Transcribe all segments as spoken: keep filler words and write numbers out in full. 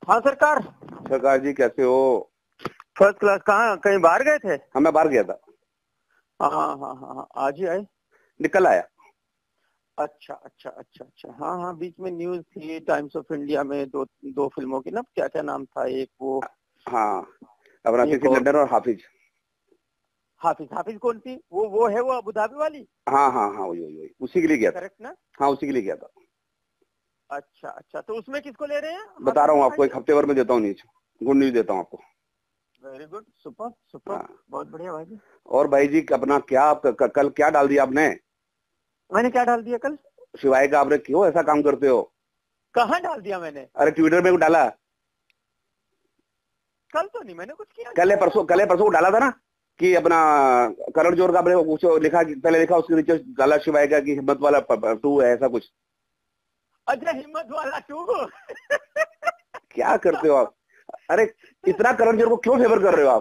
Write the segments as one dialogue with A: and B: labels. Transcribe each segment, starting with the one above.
A: हाँ सरकार।
B: सरकार जी कैसे हो?
A: First class. कहाँ, कहीं बाहर गए थे?
B: हाँ मैं बाहर गया था।
A: हाँ हाँ हाँ हाँ, आज ही आए?
B: निकल आया।
A: अच्छा अच्छा अच्छा अच्छा। हाँ हाँ, बीच में न्यूज थी टाइम्स ऑफ इंडिया में दो दो फिल्मों की ना, क्या क्या नाम था, एक वो
B: हाँ अपना
A: एक
B: किसी
A: और
B: लंदन और हाफिज।
A: हाफिज। हाफिज कौन सी? वो वो है वो अबू धाबी वाली?
B: हाँ हाँ हाँ वही वही वही उसी के लिए गया था।
A: करेक्ट ना?
B: हाँ उसी के लिए गया था।
A: अच्छा अच्छा, तो उसमें किसको ले रहे हैं
B: बता
A: हाफिज
B: रहा
A: में
B: हूँ
A: भाई
B: आपको,
A: जी?
B: एक हफ्ते भर में देता हूँ न्यूज, गुड न्यूज देता हूँ आपको।
A: वेरी गुड, सुपर सुपर,
B: हाँ।
A: बहुत बढ़िया भाई जी।
B: और भाई जी अपना क्या आप, क, क, कल क्या डाल दिया आपने?
A: मैंने क्या डाल दिया कल?
B: शिवाय का आपने क्यों ऐसा काम करते हो?
A: कहाँ डाल दिया मैंने?
B: अरे ट्विटर में डाला।
A: कल तो नहीं मैंने कुछ किया।
B: कल परसों कल परसों डाला था ना कि अपना करण जोहर का आपने कुछ लिखा, पहले लिखा उसके नीचे डाला शिवाय का कि हिम्मत वाला टू है ऐसा कुछ।
A: अच्छा, हिम्मत वाला टू।
B: क्या करते हो आप? अरे इतना करण जोहर को क्यों फेवर कर रहे हो आप?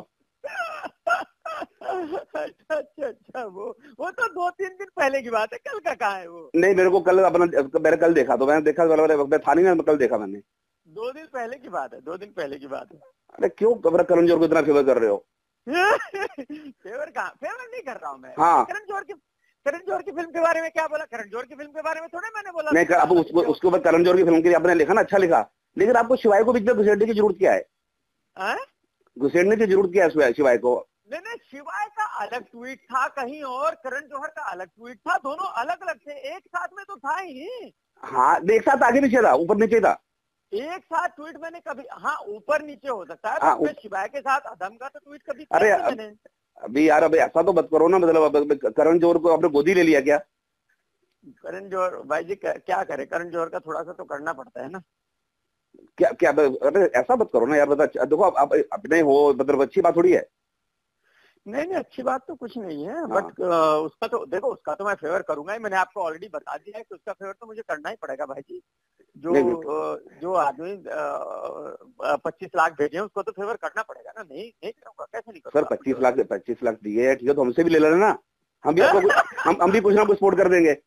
A: अच्छा अच्छा अच्छा, वो वो तो दो तीन दिन पहले की बात है, कल का कहाँ है वो?
B: नहीं मेरे को कल अपना, मैंने कल देखा, तो मैंने देखा मैं था नहीं ना, कल देखा मैंने।
A: दो दिन पहले की बात है, दो दिन पहले की बात है।
B: अरे क्यों अपना करण जोहर को इतना फेवर कर रहे हो?
A: फेवर कहाँ, फेवर नहीं कर रहा हूँ मैं।
B: हाँ
A: करण जोहर की करण जोहर की फिल्म के बारे में क्या बोला? करण जोहर की फिल्म के बारे में थोड़ा मैंने बोला।
B: नहीं अब उसको उसके ऊपर करण जोहर की फिल्म के लिए आपने लिखा ना, अच्छा लिखा, लेकिन आपको शिवाय को बीच में घुसेड़ने की जरूरत क्या है? घुसेड़ने की जरूरत क्या है शिवाय को?
A: नहीं नहीं, शिवाय का अलग ट्वीट था कहीं और, करण जौहर का अलग ट्वीट था, दोनों अलग अलग थे, एक साथ में तो था ही नहीं।
B: हाँ एक साथ आगे नीचे था, ऊपर नीचे था।
A: एक साथ ट्वीट मैंने कभी, हाँ ऊपर नीचे हो सकता है,
B: हाँ,
A: मैं शिवाय के साथ अदम का तो ट्वीट कभी किया
B: अरे
A: नहीं मैंने।
B: अभी यार अभी ऐसा तो मत करो ना, मतलब करण जोहर को आपने गोदी ले लिया क्या?
A: करण जौहर भाई जी क्या करे, करण जौहर का थोड़ा सा तो करना पड़ता है ना।
B: क्या क्या? अरे ऐसा मत करो ना यार, बता देखो आप अपने हो, मतलब अच्छी बात थोड़ी है।
A: नहीं नहीं, अच्छी बात तो कुछ नहीं है,
B: हाँ।
A: बट उसका तो देखो, उसका तो मैं फेवर करूंगा ही, मैंने आपको ऑलरेडी बता दिया है कि उसका फेवर तो मुझे करना ही पड़ेगा भाई जी। जो जो आदमी पच्चीस लाख भेजे उसको तो फेवर करना पड़ेगा ना। नहीं नहीं करूंगा, कैसे नहीं करूंगा?
B: सर पच्चीस लाख पच्चीस लाख दिए है, ठीक है, तो हमसे भी ले लेना ना, हम भी आपको हम हम भी कुछ ना कुछ सपोर्ट कर देंगे।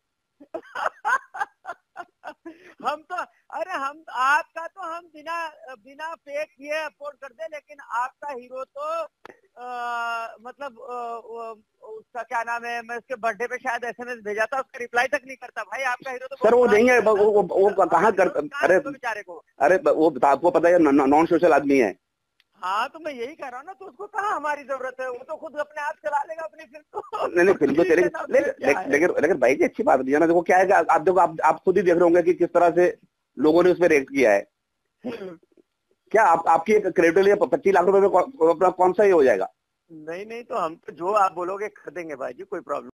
A: हम तो, अरे हम आपका तो हम बिना बिना पे किए अफोर्ड कर दे, लेकिन आपका हीरो तो आ, मतलब आ, उसका क्या नाम है, मैं उसके बर्थडे पे शायद एसएमएस भेजा था, उसका रिप्लाई तक नहीं करता भाई। आपका हीरो तो
B: सर वो नहीं है, वो वो, वो कहाँ कर, अरे
A: बेचारे को,
B: अरे वो आपको पता है नॉन सोशल आदमी है।
A: हाँ तो मैं यही कह रहा हूँ ना, तो उसको कहाँ हमारी जरूरत है, वो तो खुद अपने आप चला लेगा अपनी फिल्म को।
B: नहीं नहीं फिल्म तो चलेगी, लेकिन लेकिन लेकिन भाई जी अच्छी बात नहीं है ना। देखो क्या है, आप देखो आप आप खुद ही देख रहे होंगे कि किस तरह से लोगों ने उस पर रिएक्ट किया है। क्या आप आपकी क्रेडिट लिए पच्चीस लाख रुपए में अपना कौन सा ये हो जाएगा?
A: नहीं नहीं, तो हम तो जो आप बोलोगे कर देंगे भाई जी, कोई प्रॉब्लम